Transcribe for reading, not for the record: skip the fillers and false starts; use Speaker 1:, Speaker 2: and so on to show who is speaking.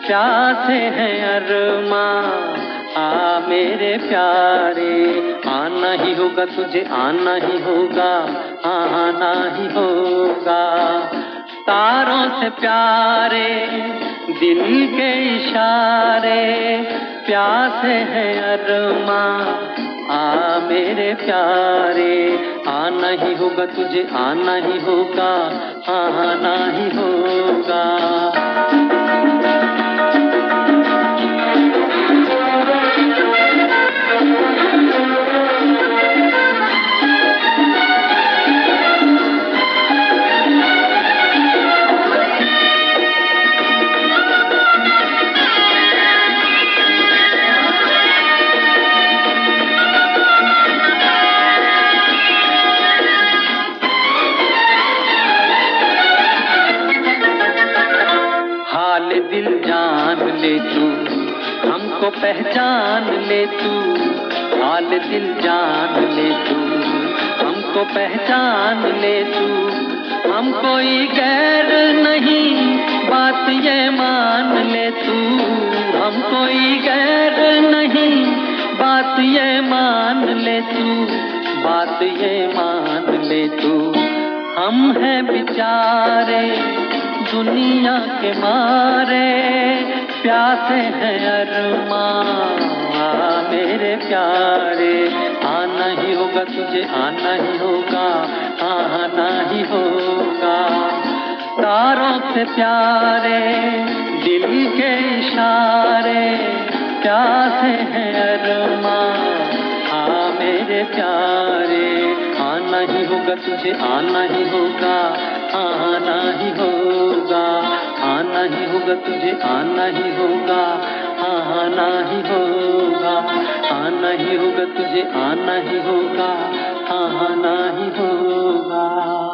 Speaker 1: प्यासे हैं अरमां, आ मेरे प्यारे। आना ही होगा तुझे, आना ही होगा, आना ही होगा। तारों से प्यारे दिल के इशारे, प्यासे हैं अरमां, आ मेरे प्यारे। आना ही होगा तुझे, आना ही होगा, आना ही होगा। हाल दिल जान ले तू, हमको पहचान ले तू। हाल दिल जान ले तू, हमको पहचान ले तू। हम कोई गैर नहीं, बात ये मान ले तू। हम कोई गैर नहीं, बात ये मान ले तू। बात ये मान ले तू। हम हैं बेचारे दुनिया के मारे, प्यासे हैं अरमां, मेरे प्यारे। आना ही होगा तुझे, आना ही होगा, आना ही होगा। तारों से प्यारे दिल के इशारे, प्यासे हैं अरमां, मेरे प्यारे। आना ही होगा तुझे, आना ही होगा, आना ही होगा। आना ही होगा तुझे, आना ही होगा, आना ही होगा। आना ही होगा तुझे, आना ही होगा, आना ही होगा।